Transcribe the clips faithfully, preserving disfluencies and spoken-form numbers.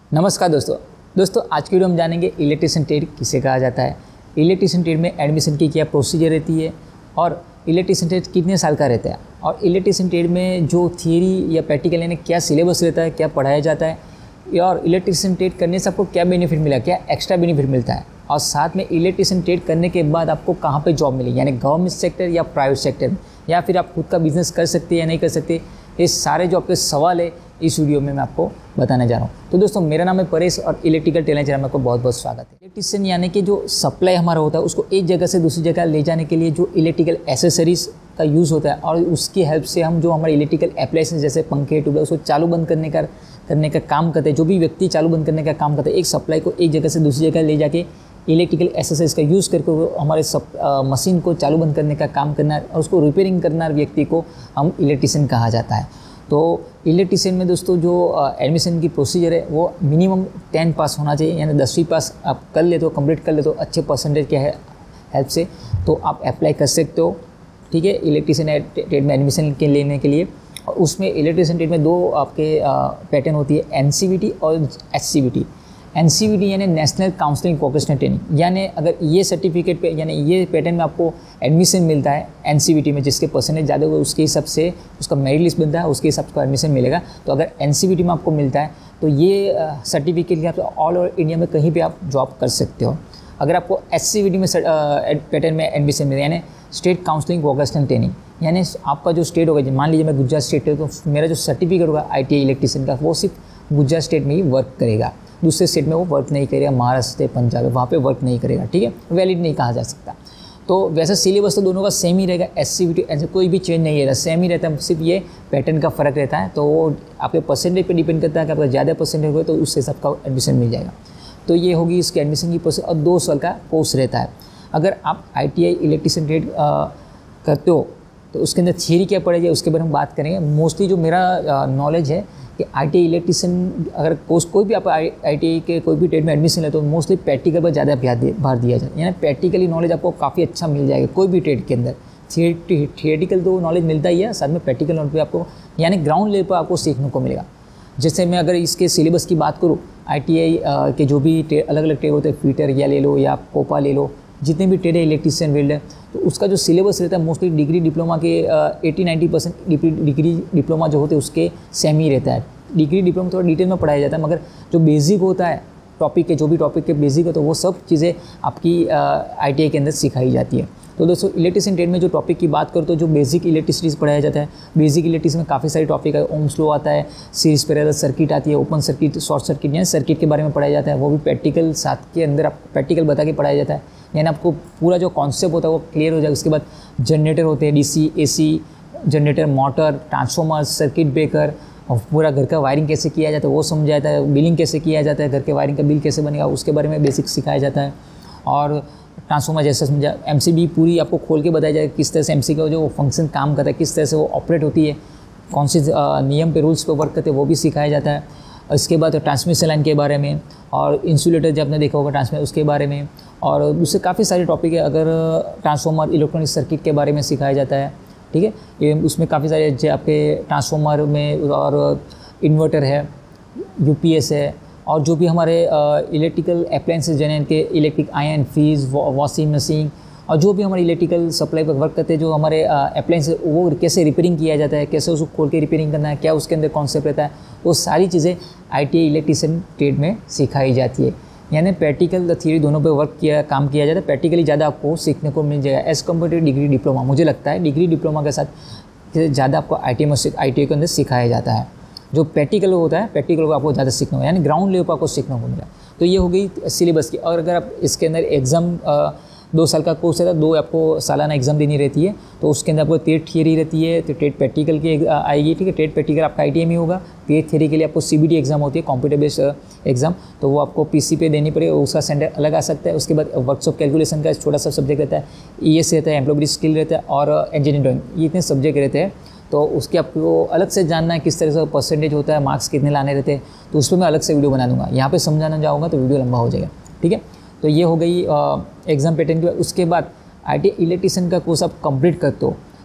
नमस्कार दोस्तों दोस्तों आज की वीडियो हम जानेंगे इलेक्ट्रीशियन ट्रेड किसे कहा जाता है, इलेक्ट्रीशियन ट्रेड में एडमिशन की क्या प्रोसीजर रहती है और इलेक्ट्रीशियन ट्रेड कितने साल का रहता है और इलेक्ट्रीशियन ट्रेड में जो थियरी या प्रैक्टिकल यानी क्या सिलेबस रहता है, क्या पढ़ाया जाता है और इलेक्ट्रीशियन ट्रेड करने से आपको क्या बेनिफिट मिला, क्या एक्स्ट्रा बेनिफिट मिलता है और साथ में इलेक्ट्रीशियन ट्रेड करने के बाद आपको कहाँ पर जॉब मिलेगी, यानी गवर्नमेंट सेक्टर या प्राइवेट सेक्टर में, या फिर आप खुद का बिजनेस कर सकते हैं या नहीं कर सकते। ये सारे जो आपके सवाल है इस वीडियो में मैं आपको बताने जा रहा हूँ। तो दोस्तों मेरा नाम है परेश और इलेक्ट्रिकल टैलेंट चैनल में आपको बहुत बहुत स्वागत है। इलेक्ट्रीशियन यानी कि जो सप्लाई हमारा होता है उसको एक जगह से दूसरी जगह ले जाने के लिए जो इलेक्ट्रिकल एसेसरीज का यूज़ होता है और उसकी हेल्प से हम जो हमारे इलेक्ट्रिकल अप्लायंसेस जैसे पंखे ट्यूबलाइट उसको चालू बंद करने का करने का काम करते हैं। जो भी व्यक्ति चालू बंद करने का काम करते हैं, एक सप्लाई को एक जगह से दूसरी जगह ले जाके इलेक्ट्रिकल एसेसरीज का यूज़ करके वो हमारे सब आ, मशीन को चालू बंद करने का काम करना और उसको रिपेयरिंग करना व्यक्ति को हम इलेक्ट्रीशियन कहा जाता है। तो इलेक्ट्रीशियन में दोस्तों जो एडमिशन की प्रोसीजर है वो मिनिमम टेन पास होना चाहिए, यानी दसवीं पास आप कर लेते हो, कंप्लीट कर लेते हो अच्छे परसेंटेज के हेल्प से तो आप अप्लाई कर सकते हो। ठीक है, इलेक्ट्रीशियन ट्रेड में एडमिशन के लेने के लिए। और उसमें इलेक्ट्रीशियन ट्रेड में दो आपके पैटर्न होती है, एन सी वी टी और H C V T. N C V T यानी नेशनल काउंसलिंग वोकेशनल ट्रेनिंग, यानी अगर ये सर्टिफिकेट पे यानी ये पैटर्न में आपको एडमिशन मिलता है एन सी वी टी में, जिसके परसेंटेज ज़्यादा हुए उसके हिसाब से उसका मेरिट लिस्ट बनता है, उसके हिसाब से एडमिशन मिलेगा। तो अगर एन सी वी टी में आपको मिलता है तो ये सर्टिफिकेट के आप ऑल ओवर इंडिया में कहीं भी आप जॉब कर सकते हो। अगर आपको एच सी वी टी में पैटर्न में एडमिशन मिले यानी स्टेट काउंसलिंग वोकेशनल ट्रेनिंग, यानी आपका जो स्टेट होगा, मान लीजिए मैं गुजरात स्टेट है तो मेरा जो सर्टिफिकेट होगा आई टी आई इलेक्ट्रीशियन का वो सिर्फ गुजरात स्टेट में ही वर्क करेगा, दूसरे स्टेट में वो वर्क नहीं करेगा, महाराष्ट्र पंजाब वहाँ पे वर्क नहीं करेगा। ठीक है, वैलिड नहीं कहा जा सकता। तो वैसे सिलेबस तो दोनों का सेम ही रहेगा, एस सी वी टी ऐसे कोई भी चेंज नहीं रहेगा, सेम ही रहता है, सिर्फ ये पैटर्न का फ़र्क रहता है। तो वो आपके परसेंटेज पे डिपेंड करता है कि आपका ज़्यादा परसेंटेज हो तो उस हिसाब का एडमिशन मिल जाएगा। तो ये होगी इसकी एडमिशन की प्रोसेस और दो साल का कोर्स रहता है। अगर आप I T I electrician trade करते हो तो उसके अंदर थियरी क्या पड़ेगी उसके बारे में बात करेंगे। मोस्टली जो मेरा नॉलेज है कि आई टी आई इलेक्ट्रीशियन अगर कोर्स कोई भी आप आई टी आई के कोई भी ट्रेड में एडमिशन ले तो मोस्टली प्रैक्टिकल पर ज़्यादा भार दिया जाता है, यानी प्रैक्टिकली नॉलेज आपको काफ़ी अच्छा मिल जाएगा कोई भी ट्रेड के अंदर। थिएटिकल तो नॉलेज मिलता ही है, साथ में प्रैक्टिकल नॉलेज भी आपको यानी ग्राउंड लेवल पर आपको सीखने को मिलेगा। जैसे मैं अगर इसके सिलेबस की बात करूँ, आई टी आई के जो भी अलग अलग ट्रेड होते हैं, फीटर या ले लो या कोपा ले लो, जितने भी ट्रेड है इलेक्ट्रीशियन फील्ड है, तो उसका जो सिलेबस रहता है मोस्टली डिग्री डिप्लोमा के eighty ninety percent degree diploma जो होते हैं उसके सेम ही रहता है। डिग्री डिप्लोमा थोड़ा डिटेल में पढ़ाया जाता है, मगर जो बेसिक होता है टॉपिक के, जो भी टॉपिक के बेसिक है तो वो सब चीज़ें आपकी आई टी आई के अंदर सिखाई जाती है। तो दोस्तों इलेक्ट्रीशियन ट्रेड में जो टॉपिक की बात करो तो जो बेसिक इलेक्ट्रिसिटीज़ पढ़ाया जाता है, बेसिक इलेक्ट्रिसिटी में काफ़ी सारे टॉपिक है, ओम्स लॉ आता है, सीरीज पैरेलल सर्किट आती है, ओपन सर्किट, शॉर्ट सर्किट, यानी सर्किट के बारे में पढ़ाया जाता है। वो भी प्रैक्टिकल साथ के अंदर आप प्रैक्टिकल बता के पढ़ाया जाता है, यानी आपको पूरा जो कॉन्सेप्ट होता है वो क्लियर हो जाएगा। उसके बाद जनरेटर होते हैं, D C A C generator, motor, transformer, circuit breaker और पूरा घर का वायरिंग कैसे किया जाता है वो समझाया जाता है, बिलिंग कैसे किया जाता है, घर के वायरिंग का बिल कैसे बनेगा उसके बारे में बेसिक सिखाया जाता है। और ट्रांसफॉर्मर जैसे समझा, एम सी बी पूरी आपको खोल के बताया जाएगा किस तरह से एम सी का जो फंक्शन काम करता है, किस तरह से वो ऑपरेट होती है, कौन से नियम पे रूल्स पे वर्क करते हैं वो भी सिखाया जाता है। इसके बाद ट्रांसमिशन लाइन के बारे में और इंसुलेटर जब आपने देखा होगा ट्रांसमिशन उसके बारे में, और दूसरे काफ़ी सारे टॉपिक है। अगर ट्रांसफॉर्मर इलेक्ट्रॉनिक सर्किट के बारे में सिखाया जाता है, ठीक है, ये उसमें काफ़ी सारे जो आपके ट्रांसफॉर्मर में और इन्वर्टर है, यू पी एस है, और जो भी हमारे इलेक्ट्रिकल अप्लायंसेस जैसे के electric iron, fridge, washing machine और जो भी हमारे इलेक्ट्रिकल सप्लाई पर वर्क करते हैं, जो हमारे अप्लायंस वो कैसे रिपेयरिंग किया जाता है, कैसे उसको खोल के रिपेयरिंग करना है, क्या उसके अंदर कॉन्सेप्ट रहता है, वो सारी चीज़ें I T I electrician trade में सिखाई जाती है। यानी प्रैक्टिकल थियरी दोनों पे वर्क किया काम किया जाता है, प्रैक्टिकली ज़्यादा आपको सीखने को मिल जाएगा as compare to degree diploma. मुझे लगता है डिग्री डिप्लोमा के साथ ज़्यादा आपको आई टी आई में आई टी आई के अंदर सिखाया जाता है। जो प्रैक्टिकल होता है प्रैक्टिकल को आपको ज़्यादा सीखना होगा, यानी ग्राउंड लेवल पर आपको सीखने को मिला। तो ये हो गई सिलेबस की। और अगर आप इसके अंदर एग्ज़ाम दो साल का कोर्स है, दो आपको सालाना एग्जाम देनी रहती है, तो उसके अंदर आपको ट्रेड थियरी रहती है, तो ट्रेड प्रैक्टिकल की आएगी। ठीक है, ट्रेड प्रैक्टिकल आपका आई टी आई में होगा, ट्रेड थियरी के लिए आपको सी बी टी एग्जाम होती है, कंप्यूटर बेस्ड एग्जाम, तो वो आपको पी सी पे देनी पड़ेगी, उसका सेंटर अलग आ सकता है। उसके बाद वर्कशॉप कैलकुलेशन का छोटा सा सब्जेक्ट रहता है, ई एस रहता है, एम्प्लॉयबिलिटी स्किल रहता है और इंजीनियरिंग ड्राइंग, ये इतने सब्जेक्ट रहते हैं। तो उसके आपको अलग से जानना है किस तरह से परसेंटेज होता है, मार्क्स कितने लाने रहते हैं, तो उस पर मैं अलग से वीडियो बना दूंगा। यहाँ पे समझाना जाऊँगा तो वीडियो लंबा हो जाएगा। ठीक है, तो ये हो गई एग्ज़ाम पैटर्न की। उसके बाद आई टी आई इलेक्ट्रीशियन का कोर्स आप कंप्लीट करते हो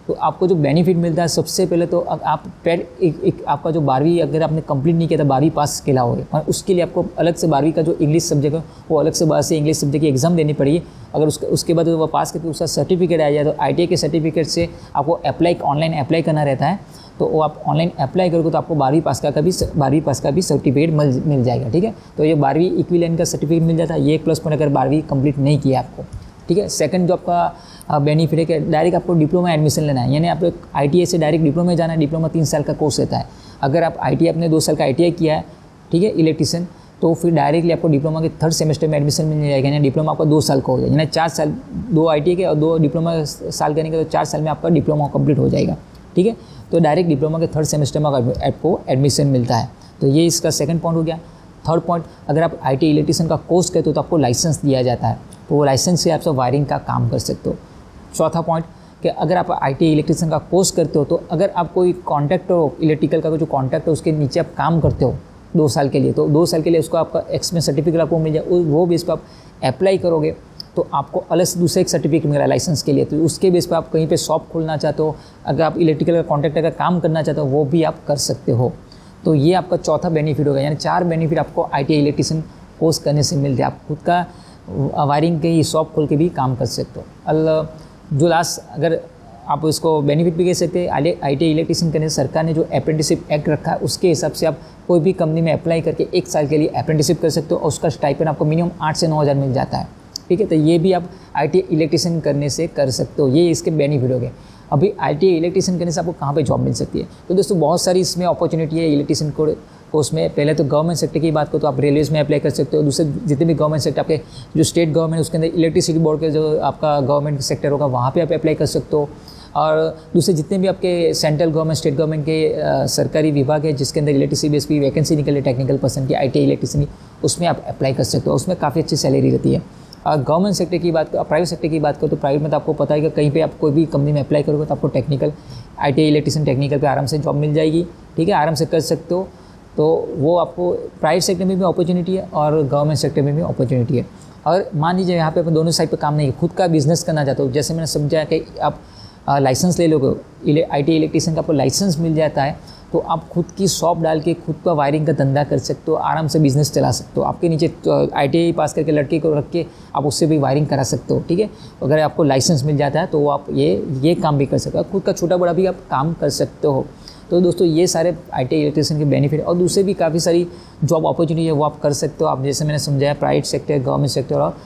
तो आपको जो बेनिफिट मिलता है सबसे पहले तो आप पैड एक, एक आपका जो बारहवीं अगर आपने कंप्लीट नहीं किया था, बारहवीं पास के होगे, और उसके लिए आपको अलग से बारहवीं का जो इंग्लिश सब्जेक्ट है वो अलग से बाहर से इंग्लिश सब्जेक्ट की एग्जाम देनी पड़ेगी। अगर उसके उसके बाद वो पास करके उसका सर्टिफिकेट आ जाए तो आई टी आई के सर्टिफिकेट से आपको अप्लाई ऑनलाइन अप्लाई करना रहता है। तो वो आप ऑनलाइन अप्लाई करोगे तो आपको बारहवीं पास का भी बारहवीं पास का भी सर्टिफिकेट मिल मिल जाएगा। ठीक है, तो ये बारहवीं इक्विवेलेंट का सर्टिफिकेट मिल जाता है। ये एक प्लस पॉइंट अगर बारहवीं कंप्लीट नहीं किया आपको। ठीक है, सेकंड जो आपका बेनिफिट है कि डायरेक्ट आपको डिप्लोमा एडमिशन लेना है, यानी आपको आई टी आई से डायरेक्ट डिप्लोमा में जाना है। डिप्लोमा तीन साल का कोर्स रहता है। अगर आप आई टी आई अपने दो साल का आई टी आई किया है, ठीक है, इलेक्ट्रिशियन, तो फिर डायरेक्टली आपको डिप्लोमा के थर्ड सेमेस्टर में एडमिशन मिल जाएगा। यानी डिप्लोमा आपका दो साल का हो जाएगा, यानी चार साल, दो आई टी आई के और दो डिप्लोमा साल करने के, तो चार साल में आपका डिप्लोमा कंप्लीट हो जाएगा। ठीक है, तो डायरेक्ट डिप्लोमा के थर्ड सेमेस्टर में आपको एडमिशन मिलता है। तो ये इसका सेकंड पॉइंट हो गया। थर्ड पॉइंट, अगर आप आई टी आई इलेक्ट्रिशियन का कोर्स करते हो तो आपको लाइसेंस दिया जाता है, तो वो लाइसेंस से आप सब वायरिंग का काम कर सकते हो। चौथा पॉइंट कि अगर आप आई टी आई इलेक्ट्रिशियन का कोर्स करते हो तो अगर आप कोई कॉन्ट्रैक्टर हो, इलेक्ट्रिकल का जो कॉन्ट्रैक्ट है उसके नीचे आप काम करते हो दो साल के लिए, तो दो साल के लिए उसको आपका एक्सपीरियंस सर्टिफिकेट आपको मिल जाए। वो बेस पर आप अप्लाई करोगे तो आपको अलग से दूसरा एक सर्टिफिकेट मिल रहा है लाइसेंस के लिए। तो उसके बेस पर आप कहीं पे शॉप खोलना चाहते हो, अगर आप इलेक्ट्रिकल का कॉन्ट्रैक्टर का काम करना चाहते हो वो भी आप कर सकते हो। तो ये आपका चौथा बेनिफिट होगा, यानी चार बेनिफिट आपको I T I electrician course करने से मिलते हैं। आप खुद का वायरिंग के शॉप खोल के भी काम कर सकते हो। अल जो लास्ट अगर आप इसको बेनिफिट भी कह सकते हैं, आई टी आई इलेक्ट्रिशियन करने से सरकार ने जो अप्रेंटिसशिप एक्ट रखा है उसके हिसाब से आप कोई भी कंपनी में अप्लाई करके एक साल के लिए अप्रेंटिसशिप कर सकते हो और उसका स्टाइपेंड आपको मिनिमम आठ से नौ हज़ार मिल जाता है। ठीक है, तो ये भी आप आई टी आई इलेक्ट्रिशियन करने से कर सकते हो। ये इसके बेनिफिट हो गए। अभी आई टी आई इलेक्ट्रिशियन करने से आपको कहाँ पे जॉब मिल सकती है? तो दोस्तों बहुत सारी इसमें अपॉर्चुनिटी है इलेक्ट्रिशियन को उसमें। पहले तो गवर्नमेंट सेक्टर की बात करो तो आप रेलवेज में अप्लाई कर सकते हो। दूसरे जितने भी गवर्नमेंट सेक्टर आपके जो स्टेट गवर्नमेंट उसके अंदर इलेक्ट्रिसिटी बोर्ड के जो आपका गवर्नमेंट सेक्टर होगा वहाँ पे आप अप्लाई कर सकते हो। और दूसरे जितने भी आपके सेंट्रल गवर्नमेंट स्टेट गवर्नमेंट के आ, सरकारी विभाग है जिसके अंदर इलेक्ट्रिसिटी बेस की वैकेंसी निकले टेक्निकल पर्सन की आई टी आई इलेक्ट्रिशियन की, उसमें आप अप्लाई कर सकते हो। उसमें काफ़ी अच्छी सैलरी रहती है। और गवर्नमेंट सेक्टर की बात करो, प्राइवेट सेक्टर की बात करो तो प्राइवेट में तो आपको पता है कि कहीं पे आप कोई भी कंपनी में अप्लाई करोगे तो आपको technical I T I electrician technical पे आराम से जॉब मिल जाएगी। ठीक है, आराम से कर सकते हो। तो वो आपको प्राइवेट सेक्टर में भी अपॉर्चुनिटी है और गवर्नमेंट सेक्टर में भी अपॉर्चुनिटी है। और मान लीजिए यहाँ पे अपन दोनों साइड पे काम नहीं है, खुद का बिजनेस करना चाहते हो, जैसे मैंने समझा कि आप लाइसेंस ले लोगे, आई टी आई इलेक्ट्रिशियन का आपको लाइसेंस मिल जाता है तो आप खुद की शॉप डाल के खुद का वायरिंग का धंधा कर सकते हो, आराम से बिजनेस चला सकते हो। आपके नीचे आई टी आई पास करके लड़के को रख के आप उससे भी वायरिंग करा सकते हो। ठीक है, अगर आपको लाइसेंस मिल जाता है तो आप ये ये काम भी कर सकते हो, खुद का छोटा बड़ा भी आप काम कर सकते हो। तो दोस्तों ये सारे आई टी आई इलेक्ट्रिशियन के बेनिफिट और दूसरे भी काफ़ी सारी जॉब अपॉर्चुनिटी है वो आप कर सकते हो। आप जैसे मैंने समझाया प्राइवेट सेक्टर, गवर्नमेंट सेक्टर और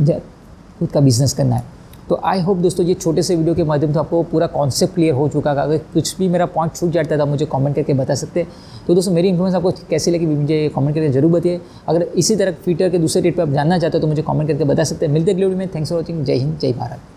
खुद का बिजनेस करना है। तो आई होप दोस्तों ये छोटे से वीडियो के माध्यम से आपको पूरा कॉन्सेप्ट क्लियर हो चुका है। अगर कुछ भी मेरा पॉइंट छूट जाता था मुझे कमेंट करके बता सकते हैं। तो दोस्तों मेरी इन्फॉर्मेशन आपको कैसी लगी मुझे कमेंट करके जरूर बताइए। अगर इसी तरह फ्यूचर के दूसरे डेट पर आप जानना चाहते हो तो मुझे कमेंट करके बता सकते हैं। मिलते अगले वीडियो में। Thanks for watching. Jai Hind, जय भारत।